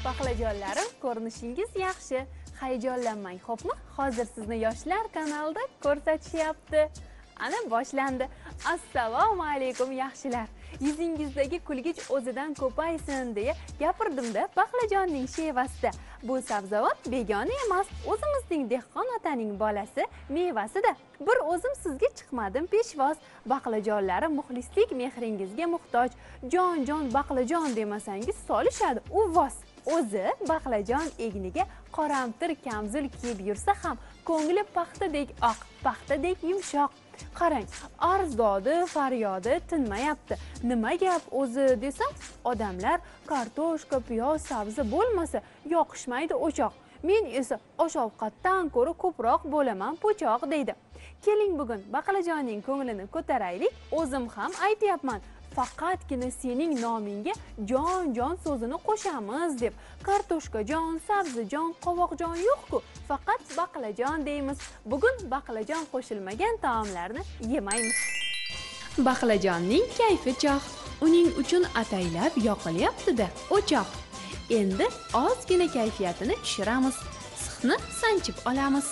Baqlajonlarim, ko'rinishingiz yaxshi. Hayajonlanmang, xo'pmi? Hozir sizni Yoshlar kanalida ko'rsatishyapti. Ana boshlandi. Assalomu alaykum yaxshilar. Yuzingizdagi kulgich o'zidan ko'paysin deya gapirdim-da baqlajonning shevasida. Bu sabzavot begona emas, o'zimizning dehqon otaning bolasi, mevasida. Bir o'zim sizga chiqmadim peshvoz. Baqlajonlarim muxlislik mehringizga muhtoj. Jon baqlajon demasangiz solishadi uvvos. O'zi baqlajon egniga qoramtir kamzul kiyib yursa ham ko'ngli paxtadek oq, paxtadek yumshoq. Qarang, arzdodi, faryodi tinmayapti. Nima gap o'zi desam, odamlar kartoshka, piyoz, sabzi bo'lmasa yoqishmaydi o'choq. Men esa osh-ovqatdan ko'ra ko'proq bo'laman po'choq deydi. Keling bugun baqlajonning ko'nglini ko'taraylik. O'zim ham aytayapman. Faqatgina sening nomingga jon so'zini qo'shamiz deb. Kartoshkajon, sabzijon, qovoqjon yo'q-ku, faqat baqlajon deymiz. Bugun baqlajon qo'shilmagan taomlarni yemaymiz. Baqlajonning kayfi choq. Uning uchun ataylab yoqilyapti-da o'choq. Endi ozgina kayfiyatini tushiramiz. Sixni sanchib olamiz.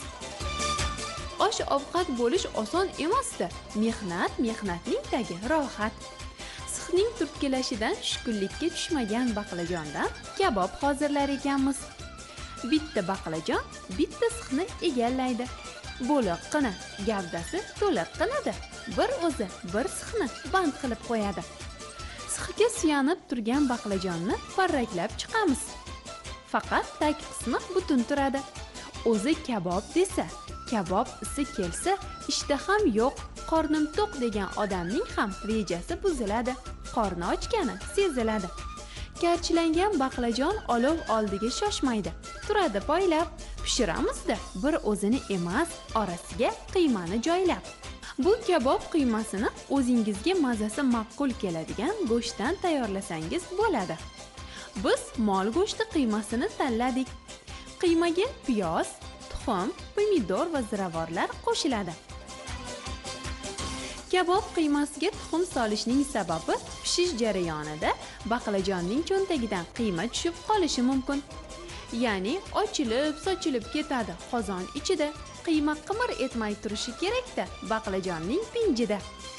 Osh-ovqat bo'lish oson emas-da. Mehnatning tagi rohat. Sixning turtkilashidan tushkunlikka tushmagan baqlajondan kabob hozirlar ekanmiz. Bitta baqlajon bitta sixni egallaydi. Bo'liqqina, gavdasi to'liqqinada. Bir o'zi bir sixni band qilib qo'yadi. Sixga suyanib turgan baqlajonni parraklab chiqamiz. Faqat tag qismi butun turadi. O'zi kabob desa, kabob isi kelsa, ishtaham yo'q, qornim to'q degan odamning ham rejasi buziladi. Qorni ochgani seziladi. Karchilangan baqlajon olov oldiga shoshmaydi. Turadi poylab. Pishiramizda bir o'zini emas, orasiga qiymani joylab. Bu kabob qiymasini o'zingizga mazasi ma'qul keladigan go'shtdan tayyorlasangiz bo'ladi. Biz mol go'shti qiymasini tanladik. Qiymaga piyoz, tuxum, pomidor va ziravorlar qo'shiladi. Kabob qiymasiga tuxum solishning sababi pishish jarayonida baqlajonning cho'ntagidan qiyma tushib qolishi mumkin. Ya'ni ochilib, sochilib ketadi qozon ichida. Qiyma qimir etmay turishi kerak-da baqlajonning pinjida.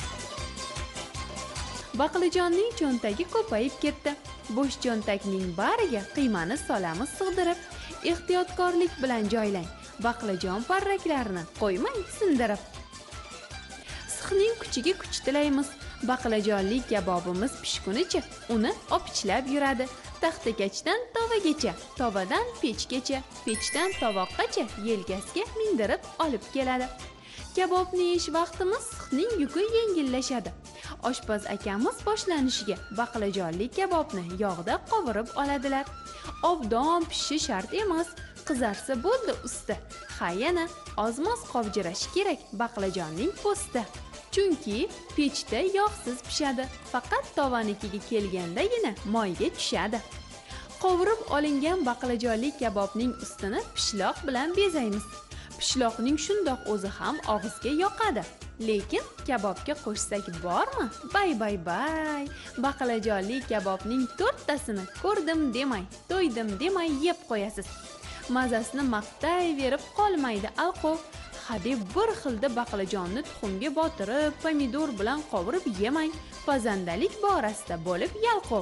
Baqlajonning cho'ntagi ko'payib ketdi. Bo'sh cho'ntakning bariga qiymani solamiz sig'dirib. Ehtiyotkorlik bilan joylang. Baqlajon parraklarini qo'ymang sindirib. Sixning kuchiga kuch tilaymiz. Baqlajonli kabobimiz pishgunicha uni opichlab yuradi. Taxtakachdan tovagacha, tovadan pechgacha, pechdan tovoqqacha yelkasiga mindirib olib keladi. Kabobni yeyish vaqtimiz sixning yuki yengillashadi. Oshpaz akamiz boshlanishiga baqlajonli kabobni yog'da qovurib oladilar. Obdon pishishi shart emas, qizarsa bo'ldi usti. Ha yana ozmoz qovjirashi kerak baqlajonning po'sti. Chunki pechda yog'siz pishadi, faqat tovanikiga kelgandagina moyga tushadi. Qovurib olingan baqlajonli kabobning ustini pishloq bilan bezaymiz. Pishloqning shundoq o'zi ham og'izga yoqadi. Lekin kabobga qo'shsak bormi? Bay. Baqlajonli kabobning 4 tasini ko'rdim demay, to'ydim demay yeb qo'yasiz. Mazasini maqtayverib qolmaydi alqov. Hadeb bir xilda baqlajonni tuxumga botirib, pomidor bilan qovurib yemang. Pazandalik borasida bo'lib yalqov.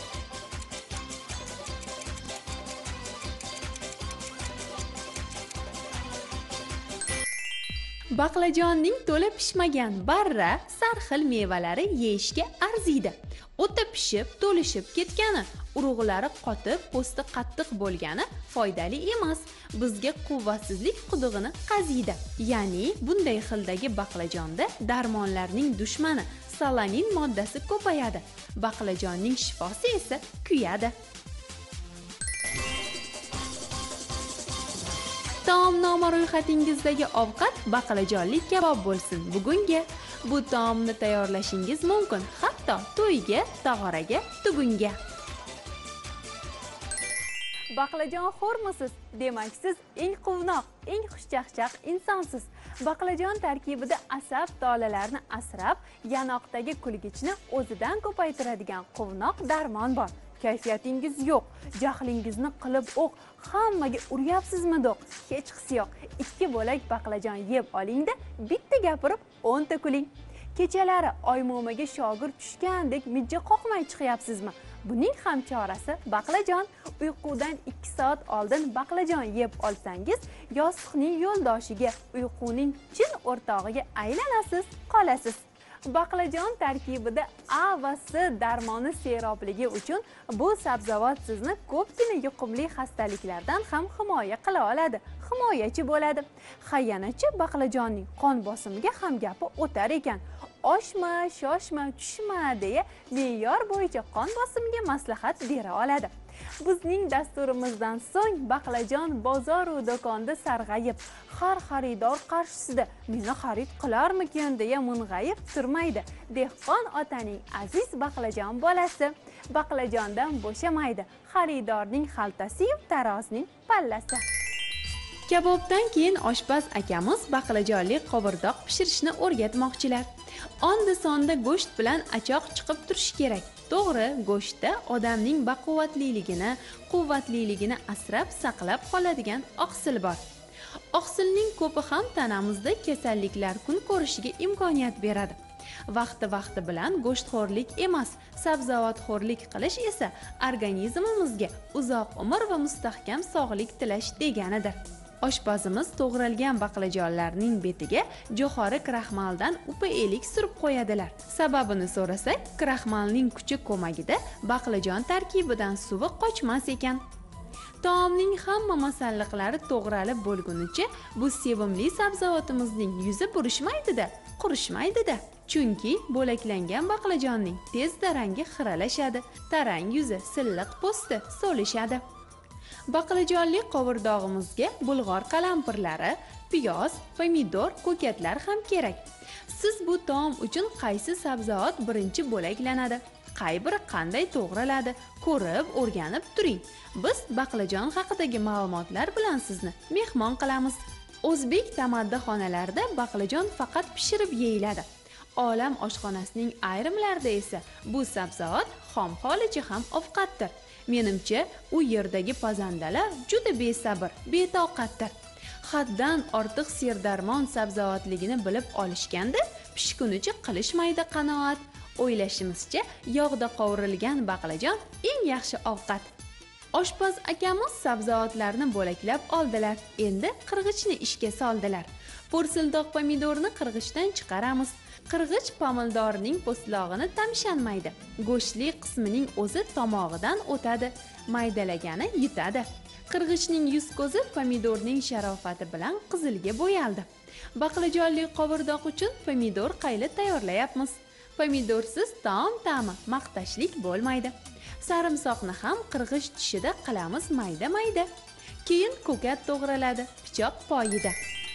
Baqlajonning to'la pishmagan barra, sarxil mevalari yeyishga arziydi. O'ta pishib, to'lishib ketgani, urug'lari qotib, po'sti qattiq bo'lgani foydali emas. Bizga quvvatsizlik qudig'ini qaziydi. Ya'ni bunday xildagi baqlajonda darmonlarning dushmani salamin moddasi ko'payadi. Baqlajonning shifosi esa kuyadi. Taomnoma ro'yxatingizdagi ovqat baqlajonli kabob bo'lsin. Bugunga bu taomni tayyorlashingiz mumkin, hatto to'yga, tog'oraga, tugunga. Baqlajon xo'rmisiz? Demak, siz eng quvnoq, eng xushchaqchaq insonsiz. Baqlajon tarkibida asab tolalarni asrab, yanoqdagi kulgichni o'zidan ko'paytiradigan quvnoq darmon bor. kayfiyatingiz yo'q, jahlingizni qilib o'q, hammaga uryapsizmi-do'q, hech qisi yo'q. 2 bo'lak baqlajon yeb olingda, bitta gapirib 10 ta kuling. Kechalari oymomaga shogird tushgandek mijja qoqmay chiqyapsizmi? Buning ham chorasi baqlajon. Uyqudan 2 soat oldin baqlajon yeb olsangiz, yostiqning yo'ldoshiga, uyquning chin o'rtog'iga aylanasiz, qolasiz. Baqlajon tarkibida A va C darmoni serobligi uchun bu sabzavot sizni ko'pgina yuqumli xastaliklardan ham himoya qila oladi, himoyachi bo'ladi. Hayanachi baqlajonning qon bosimiga ham gapi o'tar ekan. Oshma, shoshma, tushma deya me'yor bo'yicha qon bosimiga maslahat bera oladi. Bizning dasturimizdan so'ng baqlajon bozor va do'konda sarg'ayib, har xaridor qarshisida meni xarid qilarmikin deya mung'ayib turmaydi. Dehqon otaning aziz baqlajon bolasi baqlajondan bo'shamaydi. Xaridorning xaltasi va tarozining pallasi. Kabobdan keyin oshpaz akamiz baqlajonli qovurdoq pishirishni o'rgatmoqchilar. Onda-sonda go'sht bilan achoq chiqib turishi kerak. To'g'ri, go'shtda odamning baquvvatliligini, quvvatliligini asrab saqlab qoladigan oqsil bor. Oqsilning ko'pi ham tanamizda kasalliklar kun ko'rishiga imkoniyat beradi. Vaqti bilan go'shtxo'rlik emas, sabzavotxo'rlik qilish esa organizmimizga uzoq umr va mustahkam sog'lik tilash deganidir. Oshpazimiz to'g'ralgan baqlajonlarning betiga jo'xori kraxmaldan upa-elik surib qo'yadilar. Sababini so'rasak, kraxmalning kuchi ko'magida baqlajon tarkibidan suvi qochmas ekan. Taomning hamma masalliqlari to'g'ralib bo'lgunicha bu sevimli sabzavotimizning yuzi burishmaydi-da, qurishmaydi-da. Chunki bo'laklangan baqlajonning tezda rangi xiralashadi, tarang yuzi, silliq po'sti so'lishadi. Baqlajonli qovurdog'imizga bulg'or qalampirlari, piyoz, pomidor, ko'katlar ham kerak. Siz bu taom uchun qaysi sabzavot birinchi bo'laklanadi, qay biri qanday to'g'raladi, ko'rib, o'rganib turing. Biz baqlajon haqidagi ma'lumotlar bilan sizni mehmon qilamiz. O'zbek tamaddihonalarida baqlajon faqat pishirib yeyiladi. Olam oshxonasining ayrimlarida esa bu sabzavot xom holicha ham ovqatdir. Menimcha, u yerdagi pazandalar juda besabr, betoqatdir. Haddan ortiq serdarmon sabzavotligini bilib olishganda, pishgunicha qilishmaydi qanoat. O'ylashimizcha, yog'da qovurilgan baqlajon eng yaxshi ovqat. Oshpaz akamiz sabzavotlarni bo'laklab oldilar. Endi qirg'ichni ishga soldilar. Po'rsildoq pomidorni qirg'ichdan chiqaramiz. Qirg'ich pomidorning po'stlog'ini tamshanmaydi. Go'shtli qismining o'zi tomog'idan o'tadi, maydalagani yutadi. Qirg'ichning yuz ko'zi pomidorning sharofati bilan qizilga bo'yaldi. Baqlajonli qovurdoq uchun pomidor qayli tayyorlayapmiz. Pomidorsiz taom ta'mi maqtashlik bo'lmaydi. Sarimsoqni ham qirg'ich tishida qilamiz mayda-mayda. Keyin ko'kat to'g'raladi, pichoq poyida.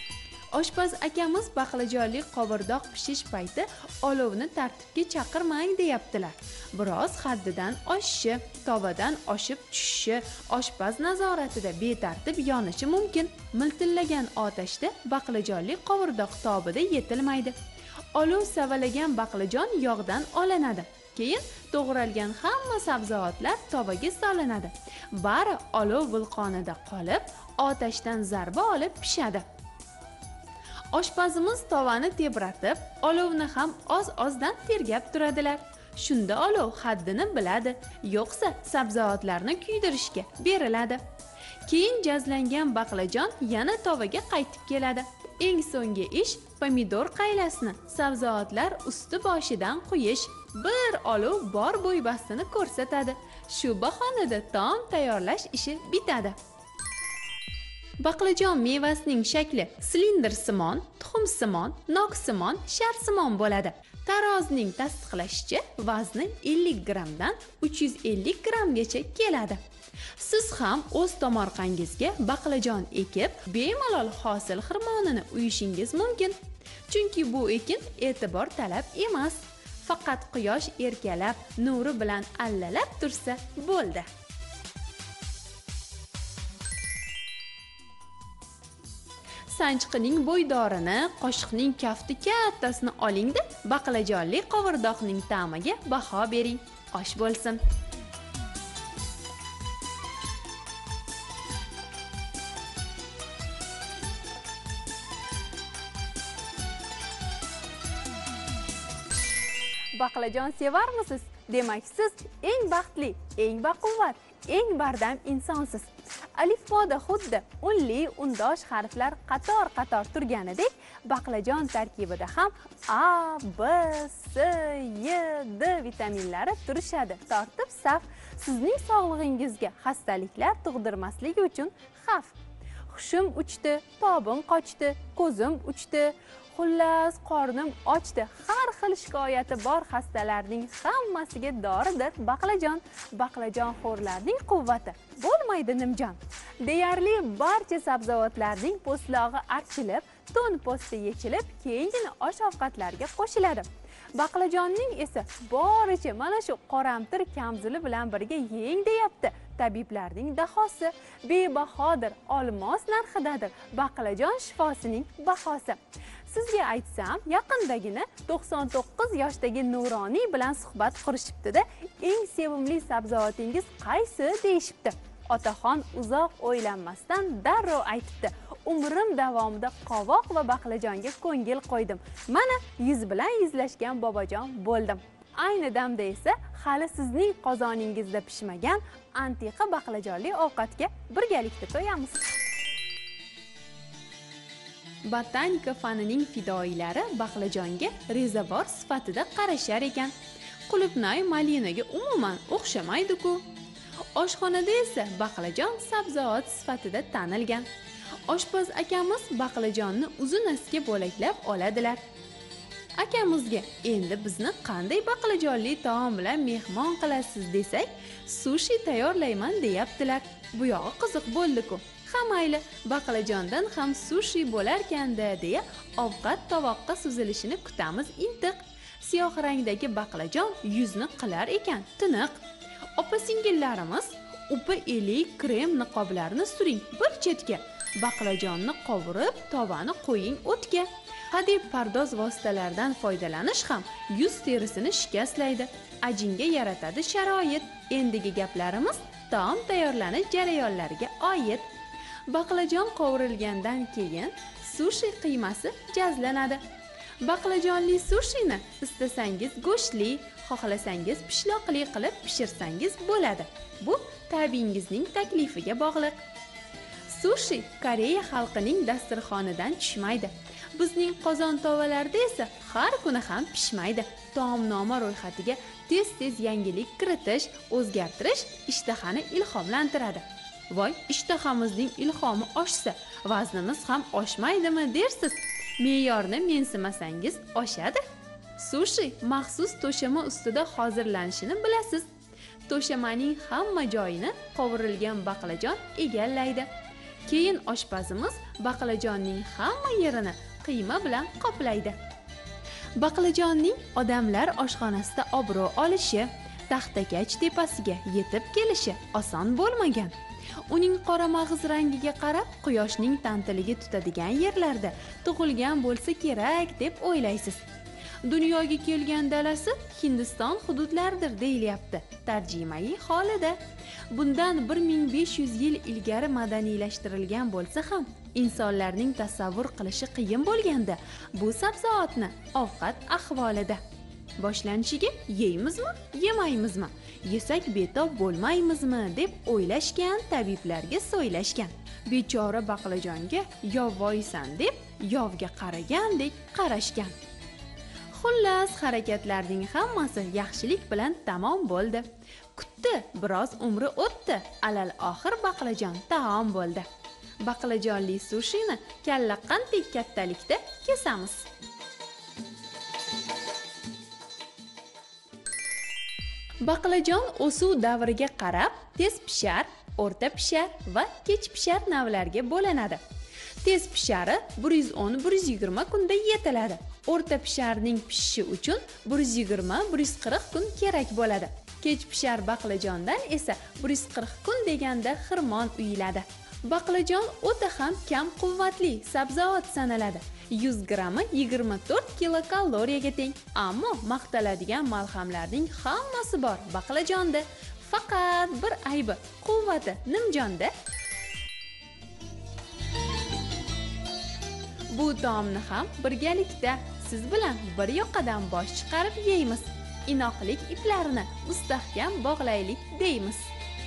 Oshpaz akamiz baqlajonli qovurdoq pishish payti olovni tartibga chaqirmang deyaptilar. Biroz haddidan oshishi, tovadan oshib tushishi, oshpaz nazoratida betartib yonishi mumkin. Miltillagan otashda baqlajonli qovurdoq tobida yetilmaydi. Olov savalagan baqlajon yog'dan olinadi. Keyin to'g'ralgan hamma sabzavotlar tovaga solinadi. Bari olov vulqonida qolib, otashdan zarba olib pishadi. Oshpazimiz tovani tebratib, olovni ham oz-ozdan tergab turadilar. Shunda olov haddini biladi, yo'qsa sabzavotlarni kuydirishga beriladi. Keyin jazlangan baqlajon yana tovaga qaytib keladi. Eng so'nggi ish pomidor qaylasini sabzavotlar usti boshidan quyish. Bir olov bor bo'ybastini ko'rsatadi. Shu bahonada taom tayyorlash ishi bitadi. Baqlajon mevasining shakli silindrsimon, tuxumsimon, noksimon, sharsimon bo'ladi. Tarozining tasdiqlashicha vazni 50 grammdan 350 grammgacha keladi. Siz ham o'z tomorqangizga baqlajon ekib, bemalol hosil xirmonini uyishingiz mumkin. Chunki bu ekin e'tibor talab emas. Faqat quyosh erkalab, nuri bilan allalab tursa bo'ldi. Sanchqining bo'ydorini, qoshiqning kafti kattasini olingda, baqlajonli qovurdoqning ta'miga baho bering. Osh bo'lsin. Baqlajon sevarmisiz? Demak, siz eng baxtli, eng baquvvat, eng bardam insonsiz. Alifboda xuddi unli undosh harflar qator-qator turganidek, baqlajon tarkibida ham A, B, C, Y, D vitaminlari turishadi. Tortib saf, sizning sog'lig'ingizga xastaliklar tug'dirmasligi uchun xavf. Hushim uchdi, tobim qochdi, ko'zim uchdi, xullas qornim ochdi. Har xil shikoyati bor xastalarning hammasiga doridir baqlajon. Baqlajonxo'rlarning quvvati bo'lmaydi nimjon. Deyarli barcha sabzavotlarning po'stlog'i archilib, to'n po'sti yechilib, keyingina osh-ovqatlarga qo'shiladi. Baqlajonning esa boricha mana shu qoramtir kamzuli bilan birga yeng deyapti. Tabiblarning dahosi bebahodir, olmos narxidadir baqlajon shifosining bahosi. Sizga aytsam, yaqindagina 99 yoshdagi Nuroniy bilan suhbat qurishibdi-da, eng sevimli sabzavotingiz qaysi deyishibdi. Otaxon uzoq o'ylanmasdan darrov aytibdi: umrim davomida qovoq va baqlajonga ko'ngil qo'ydim. Mana yuz bilan yuzlashgan bobojon bo'ldim. Ayni damda esa hali sizning qozoningizda pishmagan antiqa baqlajonli ovqatga birgalikda to'yamiz. Botanika fanining fidoyilari baqlajonga rezavor sifatida qarashar ekan. Qulupnoy malinaga umuman o'xshamaydi-ku. Oshxonada esa baqlajon sabzavot sifatida tanilgan. Oshpaz akamiz baqlajonni uzun-aska bo'laklab oladilar. Akamizga endi bizni qanday baqlajonli taom bilan mehmon qilasiz desak, sushi tayyorlayman deyaptilar. Bu yog'i qiziq bo'ldi-ku. Ha mayli, baqlajondan ham sushi bo'larkanda deya ovqat tovoqqa suzilishini kutamiz intiq. Siyoh rangdagi baqlajon yuzni qilar ekan tiniq. Opa-singillarimiz upa elik krem niqoblarini suring bir chetga. Baqlajonni qovurib, tovani qo'ying o'tga. Hadeb pardoz vositalaridan foydalanish ham yuz terisini shikastlaydi, ajinga yaratadi sharoit. Endigi gaplarimiz taom tayyorlanish jarayonlariga oid. Baqlajon qovurilgandan keyin sushi qiymasi jazlanadi. Baqlajonli sushini istasangiz go'shtli, xohlasangiz pishloqli qilib pishirsangiz bo'ladi. Bu ta'bingizning taklifiga bog'liq. Sushi Koreya xalqining dasturxonidan tushmaydi. Bizning qozon tovalarda esa har kuni ham pishmaydi. Taomnoma ro'yxatiga tez-tez yangilik kiritish, o'zgartirish ishtahani ilhomlantiradi. Voy, ishtahamizning ilhomi oshsa, vaznimiz ham oshmaydimi dersiz. Me'yorni mensimasangiz oshadi. Sushi maxsus to'shama ustida hozirlanishini bilasiz. To'shamaning hamma joyini qovurilgan baqlajon egallaydi. Keyin oshpazimiz baqlajonning hamma yerini qiyma bilan qoplaydi. Baqlajonning odamlar oshxonasida obro' olishi, taxtakach tepasiga yetib kelishi oson bo'lmagan. Uning qora mag'iz rangiga qarab, quyoshning tantiligi tutadigan yerlarda tug'ilgan bo'lsa kerak deb o'ylaysiz. Dunyoga kelgan dalasi Hindiston hududlaridir deyilyapti tarjimai holida. Bundan 1500 yil ilgari madaniylashtirilgan bo'lsa ham, insonlarning tasavvur qilishi qiyin bo'lganda bu sabzavotni ovqat ahvolida. Boshlanishiga yeymizmi, yemaymizmi, yesak betob bo'lmaymizmi deb o'ylashgan, tabiblarga so'ylashgan. Bechora baqlajonga yovvoysan deb yovga qaragandek qarashgan. Xullas, harakatlarning hammasi yaxshilik bilan tamom bo'ldi. Kutdi, biroz umri o'tdi, alal oxir baqlajon taom bo'ldi. Baqlajonli sushini kalla qanday kattalikda kesamiz. Baqlajon o'suv davriga qarab tez pishar, o'rta pishar va kech pishar navlarga bo'linadi. Tez pishari 110-120 kunda yetiladi. O'rta pisharning pishishi uchun 120-140 kun kerak bo'ladi. Kech pishar baqlajondan esa 140 kun deganda xirmon uyiladi. Baqlajon o'ta ham kam quvvatli sabzavot sanaladi. 100 grammi 24 kilokaloriyaga teng. Ammo maqtaladigan malhamlarning hammasi bor baqlajonda. Faqat bir aybi, quvvati nimjonda. Bu taomni ham birgalikda siz bilan bir yoqadan bosh chiqarib yeymiz. inoqlik iplarini mustahkam bog'laylik deymiz.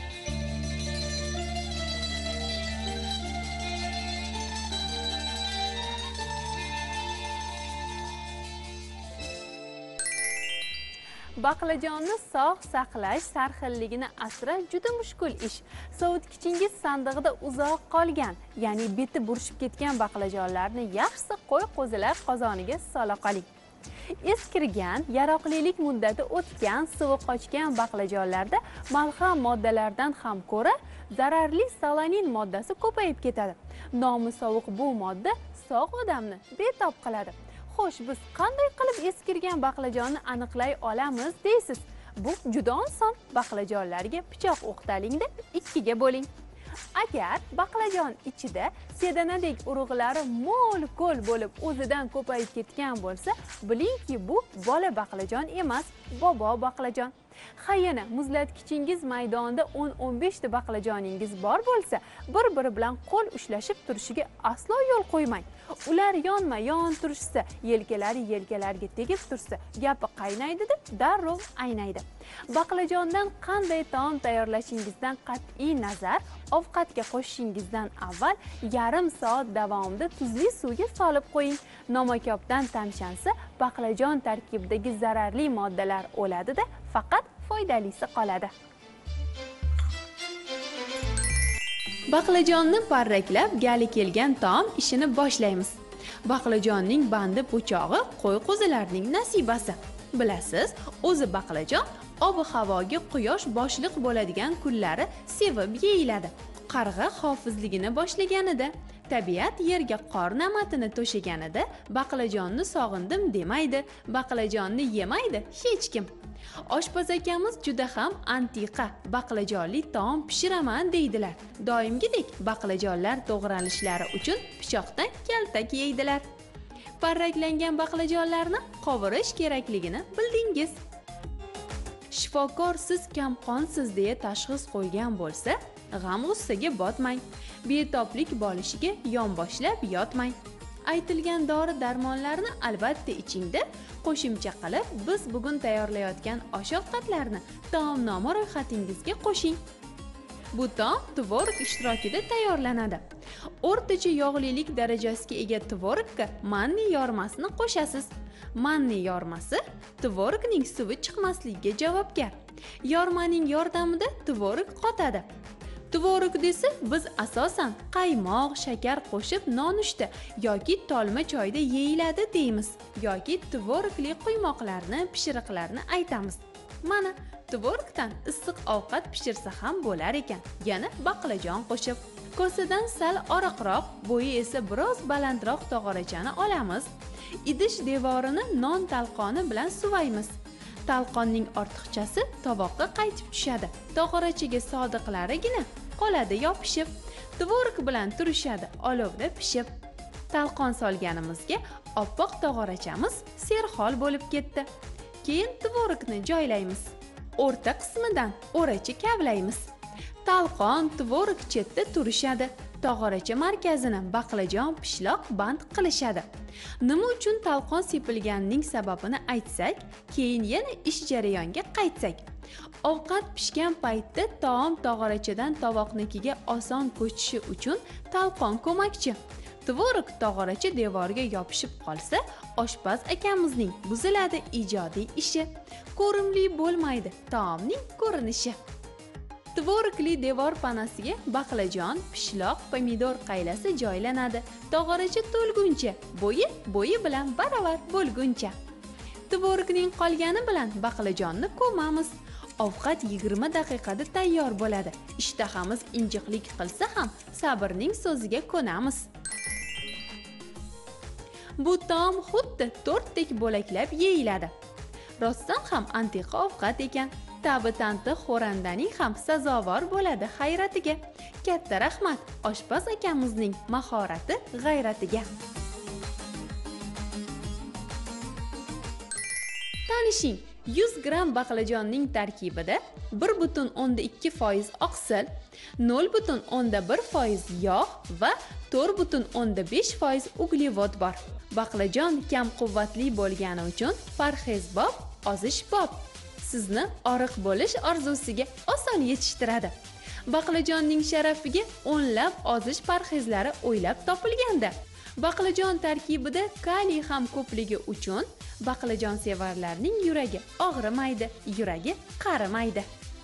Baqlajonni sog' saqlash, sarxilligini asrash juda mushkul ish. Sovutgichingiz sandig'ida uzoq qolgan, ya'ni beti burishib ketgan baqlajonlarni yaxshisi qo'y qo'zilar qozoniga sola qoling. Eskirgan, yaroqlilik muddati o'tgan, suvi qochgan baqlajonlarda malham moddalardan ham ko'ra zararli solanin moddasi ko'payib ketadi. Nomi sovuq bu modda sog' odamni betob qiladi. Xo'sh, biz qanday qilib eskirgan baqlajonni aniqlay olamiz deysiz? Bu juda oson. Baqlajonlarga pichoq o'qtalingda ikkiga bo'ling. Agar baqlajon ichida sedanadek urug'lari mo'l-ko'l bo'lib o'zidan ko'payib ketgan bo'lsa, bilingki bu bola baqlajon emas, bobo baqlajon. Ha, yana muzlatkichingiz maydonida 10-15 ta baqlajoningiz bor bo'lsa, bir-biri bilan qo'l ushlashib turishiga aslo yo'l qo'ymang. Ular yonma-yon turishsa, yelkalariga tegib tursa, gapi qaynaydi deb darrov aynaydi. Baqlajondan qanday taom tayyorlashingizdan qat'iy nazar, ovqatga qo'shishingizdan avval yarim soat davomida tuzli suvga solib qo'ying. Nomakobdan tamshansa, baqlajon tarkibidagi zararli moddalar o'ladi-da, faqat foydalisi qoladi. Baqlajonni parraklab gali kelgan taom ishini boshlaymiz. Baqlajonning bandi po'chog'i qo'y qo'zilarning nasibasi. Bilasiz, o'zi baqlajon ob-havoga quyosh boshliq bo'ladigan kunlari sevib yeyiladi. Qarg'a hofizligini boshlaganida, tabiat yerga qor namatini to'shaganida baqlajonni sog'indim demaydi, baqlajonni yemaydi hech kim. Oshpaz akamiz juda ham antiqa baqlajonli taom pishiraman deydilar. Doimgidek baqlajonlar to'g'ralishlari uchun pichoqdan kaltak yeydilar. Parraklangan baqlajonlarni qovurish kerakligini bildingiz. Shifokor siz kamqonsiz deya tashxis qo'ygan bo'lsa, g'am-g'ussaga botmang. Betoblik bo'lishiga yonboshlab yotmang. Aytilgan dori-darmonlarni albatta ichingda. Qo'shimcha qilib, biz bugun tayyorlayotgan osh-ovqatlarni taomnoma ro'yxatingizga qo'shing. Bu taom tvorog ishtirokida tayyorlanadi. O'rtacha yog'lilik darajasiga ega tvorogga manni yormasini qo'shasiz. Manni yormasi tvorogning suvi chiqmasligiga javobgar. Yormaning yordamida tvorog qotadi. Tvorog desa, biz asosan qaymoq, shakar qo'shib nonushta yoki tolma choyda yeyiladi deymiz, yoki tvorogli quymoqlarni, pishiriqlarni aytamiz. Mana, tvorogdan issiq ovqat pishirsa ham bo'lar ekan, yana baqlajon qo'shib. Kosadan sal oriqroq, bo'yi esa biroz balandroq tog'orachani olamiz. Idish devorini non talqoni bilan suvaymiz. Talqonning ortiqchasi tovoqqa qaytib tushadi. Tog'orachaga sodiqlarigina qoladi yopishib. Tvorog bilan turishadi olovda pishib. Talqon solganimizga oppoq tog'orachamiz serhol bo'lib ketdi. Keyin tvorogni joylaymiz. O'rta qismidan o'racha kavlaymiz. Talqon, tvorog chetda turishadi. Tog'oracha markazini baqlajon, pishloq band qilishadi. Nima uchun talqon sepilganining sababini aytsak, keyin yana ish jarayoniga qaytsak. Ovqat pishgan paytda taom tog'orachadan tovoqnikiga oson ko'chishi uchun talqon ko'makchi. Tvorog tog'oracha devoriga yopishib qolsa, oshpaz akamizning buziladi ijodiy ishi. Ko'rimli bo'lmaydi taomning ko'rinishi. Tvorogli devor panasiga baqlajon, pishloq, pomidor qaylasi joylanadi. Tog'oracha to'lguncha, bo'yi bilan baravar bo'lguncha. Tvorogning qolgani bilan baqlajonni ko'mamiz. Ovqat 20 daqiqada tayyor bo'ladi. Ishtahamiz injiqlik qilsa ham sabrning so'ziga ko'namiz. Bu taom xuddi tortdek bo'laklab yeyiladi. Rostdan ham antiqa ovqat ekan. Tabi-tanti xo'randaning ham sazovor bo'ladi hayratiga. Katta rahmat oshpaz akamizning mahorati, g'ayratiga. Tanishing, 100 gram baqlajonning tarkibida 1,2% oqsil, 0,1% yog' va 4,5% uglevod bor. Baqlajon kam quvvatli bo'lgani uchun parhezbob, ozishbob. sizni oriq bo'lish orzusiga oson yetishtiradi. Baqlajonning sharafiga o'nlab ozish parhezlari o'ylab topilganda, baqlajon tarkibida kaliy ham ko'pligi uchun baqlajonsevarlarning yuragi og'rimaydi, yuragi qarimaydi.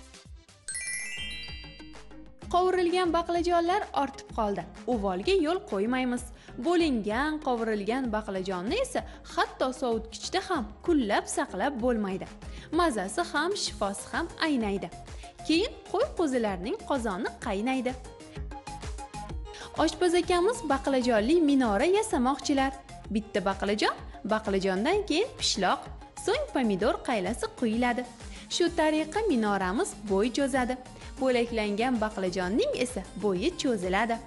Qovurilgan baqlajonlar ortib qoldi. Uvolga yo'l qo'ymaymiz. Bo'lingan, qovurilgan baqlajonni esa hatto sovutgichda ham kunlab saqlab bo'lmaydi. Mazasi ham, shifosi ham aynaydi. Keyin qo'y qo'zilarning qozoni qaynaydi. Oshpaz akamiz baqlajonli minora yasamoqchilar. Bitta baqlajon, baqlajondan keyin pishloq, so'ng pomidor qaylasi quyiladi. Shu tariqa minoramiz bo'y cho'zadi. Bo'laklangan baqlajonning esa bo'yi cho'ziladi.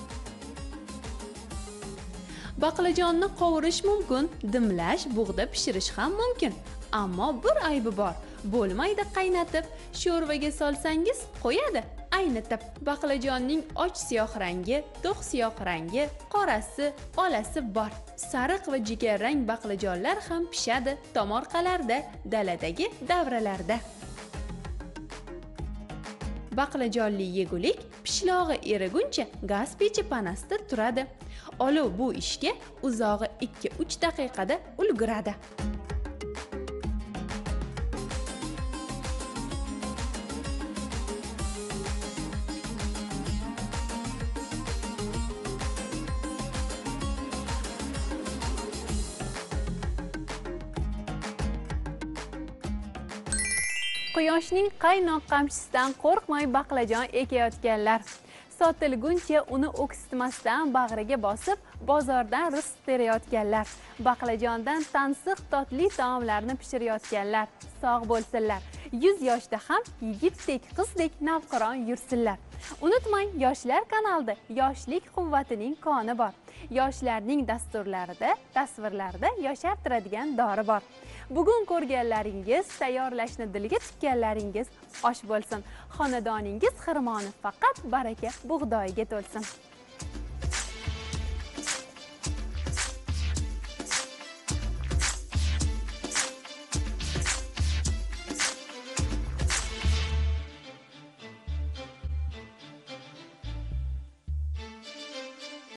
Baqlajonni qovurish mumkin, dimlash, bug'da pishirish ham mumkin. Ammo bir aybi bor. Bo'lmaydi qaynatib, sho'rvaga solsangiz qo'yadi. Aynitib, baqlajonning och siyoh rangi, to'q siyoh rangi, qorasi, olasi bor. Sariq va jigarrang baqlajonlar ham pishadi tomorqalarda, daladagi davralarda. Baqlajonli yegulik pishlog'i eriguncha gaz pechi panasida turadi. Olov bu ishga uzog'i 2-3 daqiqada ulguradi. Quyoshning qaynoq qamchisidan qo'rqmay baqlajon ekayotganlar. Sotilguncha uni o'ksitmasdan bag'riga bosib, bozordan rizq terayotganlar. Baqlajondan tansiq totli taomlarni pishirayotganlar. Sog' bo'lsinlar. 100 yoshda ham yigitdek, qizdek navqiron yursinlar. Unutmang, Yoshlar kanalida yoshlik quvvatining koni bor. Yoshlarning dasturlarida, tasvirlarida yoshartiradigan dori bor. Bugun ko'rganlaringiz, tayyorlashni dilga tutganlaringiz osh bo'lsin. Xonadoningiz xirmoni faqat baraka bug'doyiga to'lsin.